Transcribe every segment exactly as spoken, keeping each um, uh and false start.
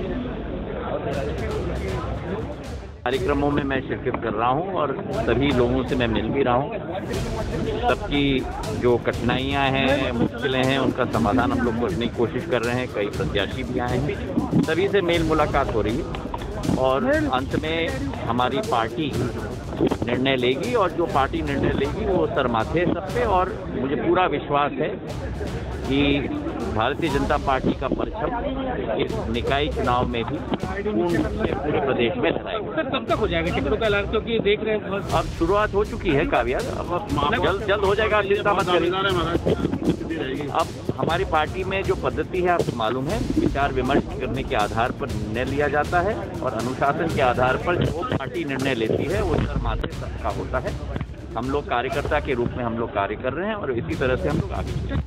कार्यक्रमों में मैं शिरकत कर रहा हूं और सभी लोगों से मैं मिल भी रहा हूं। सबकी जो कठिनाइयां हैं, मुश्किलें हैं, उनका समाधान हम लोग करने की कोशिश कर रहे हैं। कई प्रत्याशी भी आए हैं, सभी से मेल मुलाकात हो रही है और अंत में हमारी पार्टी निर्णय लेगी और जो पार्टी निर्णय लेगी वो सरमाथे सब पे। और मुझे पूरा विश्वास है कि भारतीय जनता पार्टी का परचम इस निकाय चुनाव में भी पूर्ण रूप से पूरे प्रदेश में लहराएगा। सर कब तक हो जाएगा टिकटों का ऐलान, क्योंकि देख रहे हैं अब शुरुआत हो चुकी है काव्या, अब जल्द जल्द हो जाएगा, चिंता मत करिए। अब हमारी पार्टी में जो पद्धति है आपको मालूम है, विचार विमर्श करने के आधार पर निर्णय लिया जाता है और अनुशासन के आधार पर जो पार्टी निर्णय लेती है वो सरमाथे सबका होता है। हम लोग कार्यकर्ता के रूप में हम लोग कार्य कर रहे हैं और इसी तरह से हम लोग आगे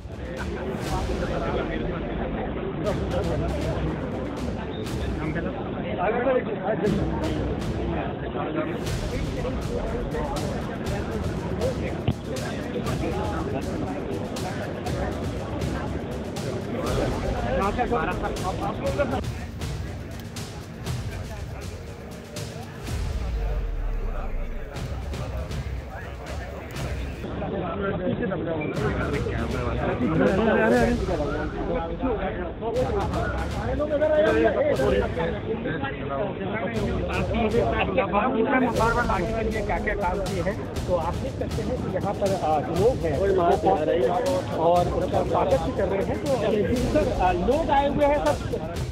क्या क्या काम किए हैं, तो आप देख सकते हैं कि यहाँ पर लोग हैं और स्वागत भी कर रहे हैं। तो लोग आए हुए हैं सब